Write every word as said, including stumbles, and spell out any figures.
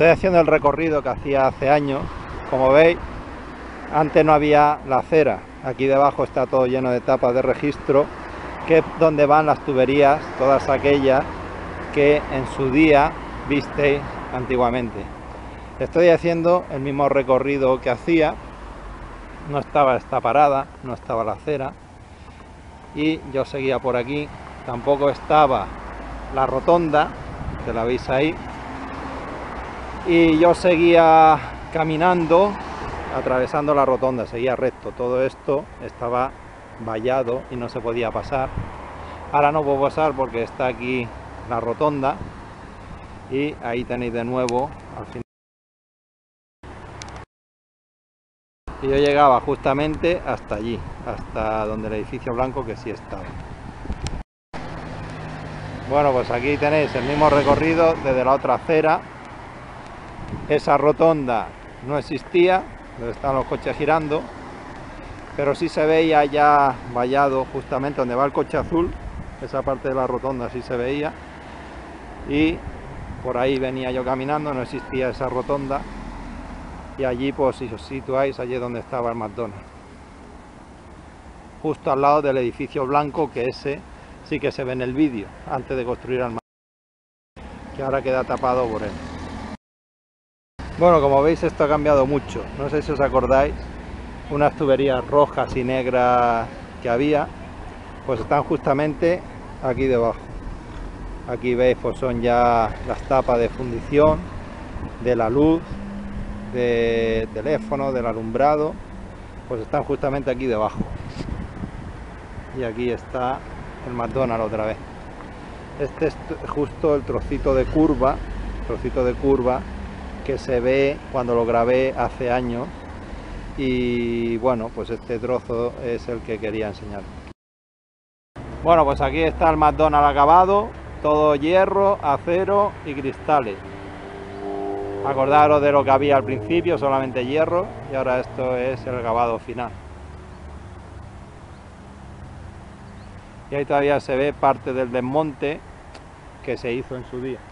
Estoy haciendo el recorrido que hacía hace años. Como veis, antes no había la acera. Aquí debajo está todo lleno de tapas de registro, que es donde van las tuberías, todas aquellas que en su día visteis antiguamente. Estoy haciendo el mismo recorrido que hacía. No estaba esta parada, no estaba la acera, y yo seguía por aquí. Tampoco estaba la rotonda, que la veis ahí, y yo seguía caminando, atravesando la rotonda, seguía recto. Todo esto estaba vallado y no se podía pasar. Ahora no puedo pasar porque está aquí la rotonda, y ahí tenéis de nuevo al final. Y yo llegaba justamente hasta allí, hasta donde el edificio blanco, que sí estaba. Bueno, pues aquí tenéis el mismo recorrido desde la otra acera. Esa rotonda no existía, donde están los coches girando, pero sí se veía ya vallado justamente donde va el coche azul. Esa parte de la rotonda sí se veía, y por ahí venía yo caminando. No existía esa rotonda, y allí, pues si os situáis, allí es donde estaba el McDonald's, justo al lado del edificio blanco, que ese sí que se ve en el vídeo, antes de construir el McDonald's, que ahora queda tapado por él. Bueno, como veis, esto ha cambiado mucho. No sé si os acordáis, unas tuberías rojas y negras que había, pues están justamente aquí debajo. Aquí veis, pues son ya las tapas de fundición de la luz, de teléfono, del alumbrado, pues están justamente aquí debajo. Y aquí está el McDonald's otra vez. Este es justo el trocito de curva, trocito de curva que se ve cuando lo grabé hace años, y bueno, pues este trozo es el que quería enseñar. Bueno, pues aquí está el McDonald's acabado, todo hierro, acero y cristales. Acordaros de lo que había al principio, solamente hierro, y ahora esto es el acabado final. Y ahí todavía se ve parte del desmonte que se hizo en su día.